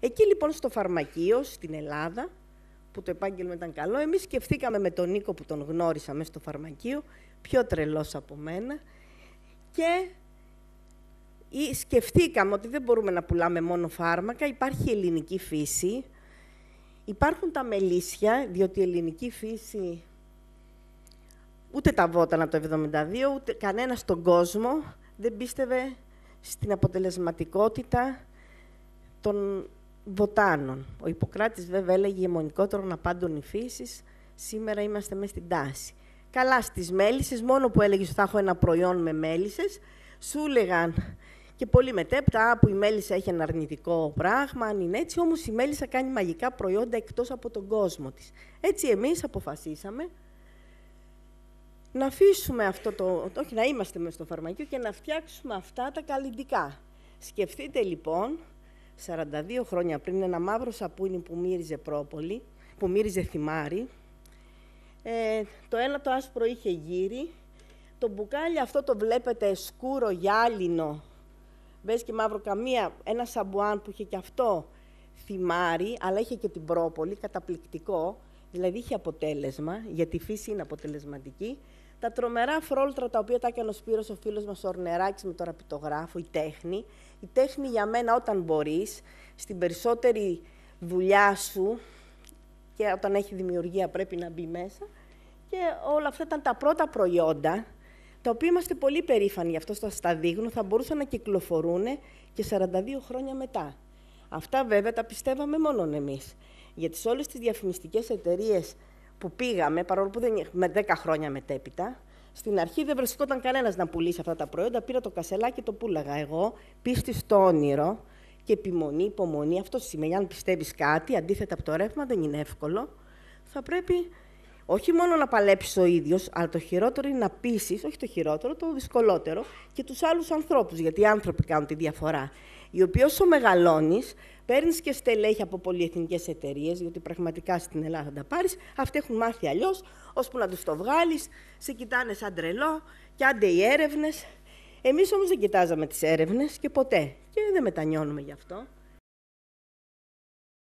Εκεί λοιπόν στο φαρμακείο, στην Ελλάδα, που το επάγγελμα ήταν καλό, εμείς σκεφτήκαμε με τον Νίκο που τον γνώρισα μέσα στο φαρμακείο, πιο τρελός από μένα, και σκεφτήκαμε ότι δεν μπορούμε να πουλάμε μόνο φάρμακα, υπάρχει η ελληνική φύση, υπάρχουν τα μελίσια, διότι η ελληνική φύση ούτε τα βότανα το 1972, ούτε κανένα στον κόσμο δεν πίστευε στην αποτελεσματικότητα των βοτάνων. Ο Ιπποκράτης βέβαια έλεγε αιμονικότερον απάντων η φύσης, σήμερα είμαστε μέσα στην τάση. Καλά στις μέλισσες, μόνο που έλεγες ότι θα έχω ένα προϊόν με μέλισσες, σου έλεγαν και πολύ μετέπειτα που η μέλισσα έχει ένα αρνητικό πράγμα, αν είναι έτσι, όμως η μέλισσα κάνει μαγικά προϊόντα εκτός από τον κόσμο της. Έτσι εμείς αποφασίσαμε να αφήσουμε αυτό όχι να είμαστε μες στο φαρμακείο και να φτιάξουμε αυτά τα καλλυντικά. Σκεφτείτε λοιπόν, 42 χρόνια πριν, ένα μαύρο σαπούνι που μύριζε πρόπολη, που μύριζε θυμάρι, το ένα το άσπρο είχε γύρι, το μπουκάλι αυτό το βλέπετε σκούρο, γυάλινο, μπες και μαύρο καμία, ένα σαμπουάν που είχε και αυτό θυμάρι, αλλά είχε και την πρόπολη, καταπληκτικό, δηλαδή είχε αποτέλεσμα, γιατί η φύση είναι αποτελεσματική. Τα τρομερά φρόλτρα τα οποία τα έκανε ο Σπύρος, ο φίλος μας ο Ορνεράκης με το ραπιτογράφο, η τέχνη. Η τέχνη για μένα όταν μπορείς, στην περισσότερη δουλειά σου, και όταν έχει δημιουργία πρέπει να μπει μέσα, και όλα αυτά ήταν τα πρώτα προϊόντα, τα οποία είμαστε πολύ περήφανοι γι' αυτό στα δείγνω, θα μπορούσαν να κυκλοφορούν και 42 χρόνια μετά. Αυτά βέβαια τα πιστεύαμε μόνον εμείς. Γιατί σε όλες τις διαφημιστικές εταιρείες που πήγαμε, παρόλο που δεν με 10 χρόνια μετέπειτα, στην αρχή δεν βρισκόταν κανένας να πουλήσει αυτά τα προϊόντα. Πήρα το κασελάκι και το πούλαγα εγώ, πίστη στο όνειρο και επιμονή, υπομονή. Αυτό σημαίνει, αν πιστεύεις κάτι, αντίθετα από το ρεύμα, δεν είναι εύκολο. Θα πρέπει όχι μόνο να παλέψεις ο ίδιος, αλλά το χειρότερο είναι να πείσεις, όχι το χειρότερο, το δυσκολότερο, και τους άλλους ανθρώπους, γιατί οι άνθρωποι κάνουν τη διαφορά. Οι οποίοι όσο μεγαλώνεις, παίρνεις και στελέχη από πολυεθνικές εταιρείες, γιατί πραγματικά στην Ελλάδα θα τα πάρεις, αυτοί έχουν μάθει αλλιώς, ώσπου να τους το βγάλεις, σε κοιτάνε σαν τρελό, και άντε οι έρευνες. Εμείς όμως δεν κοιτάζαμε τις έρευνες και ποτέ, και δεν μετανιώνουμε γι' αυτό.